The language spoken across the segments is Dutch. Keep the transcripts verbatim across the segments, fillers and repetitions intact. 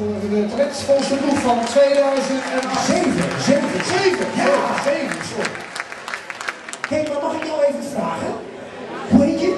voor de talentsvolste ploeg van tweeduizend acht. Zeven, zeven. Zeven? Ja, zeven, sorry. Hé, maar mag ik jou even vragen? Hoe heet je?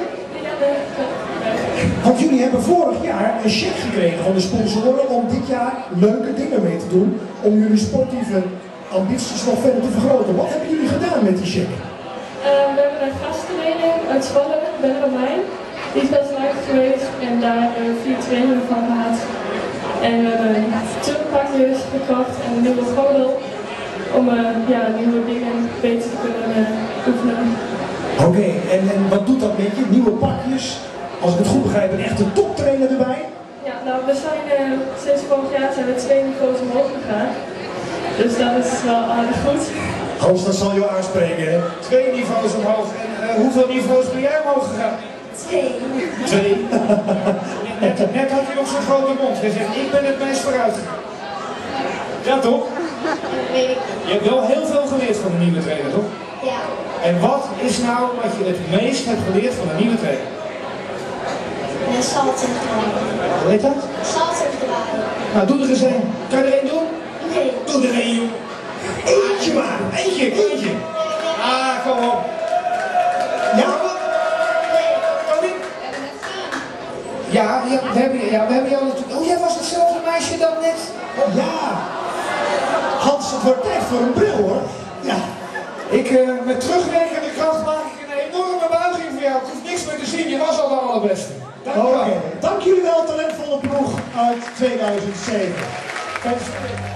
Want jullie hebben vorig jaar een cheque gekregen van de sponsoren om dit jaar leuke dingen mee te doen. Om jullie sportieve ambities nog verder te vergroten. Wat hebben jullie gedaan met die cheque? Uh, we hebben een gasttrainer uit Zwolle, Ben Romein. Die is best live geweest en daar hebben we vier trainingen van gehad. En we hebben turnpakjes gekocht en een nieuwe gordel. Om uh, ja, nieuwe dingen beter te kunnen uh, oefenen. Oké, okay, en, en wat doet dat met je? Nieuwe pakjes? Als ik het goed begrijp, een echte toptrainer erbij? Ja, nou we zijn uh, sinds vorig jaar zijn we twee niveaus omhoog gegaan. Dus dat is wel aardig goed. Hans, dat zal je aanspreken, hè? Twee niveaus omhoog. En uh, hoeveel niveaus ben jij omhoog gegaan? Twee. Twee? net, net had je nog zo'n grote mond. Je zegt, ik ben het meest vooruit gegaan. Ja, toch? Dat weet ik. Je hebt wel heel veel geleerd van de nieuwe trainer, toch? Ja. En wat is nou wat je het meest hebt geleerd van de nieuwe trainer? En salto draaien. Hoe heet dat? Salto draaien. Nou, doe er eens een. Kan je er één doen? Nee. Doe er één, joh. Eentje maar. Eentje, eentje. Ah, kom op. Ja, wat? Kan niet? Ja, ja, we hebben, ja, we hebben jou natuurlijk... Oh, jij was hetzelfde meisje dan net? Ja. Hans, het wordt tijd voor een bril, hoor. Ja. Ik, uh, met terugwerkende kracht maak ik een enorme buiging voor jou. Ik hoef niks meer te zien, je was al de allerbeste. Dank je wel. Oké, dank jullie wel, talentvolle ploeg uit tweeduizend zeven.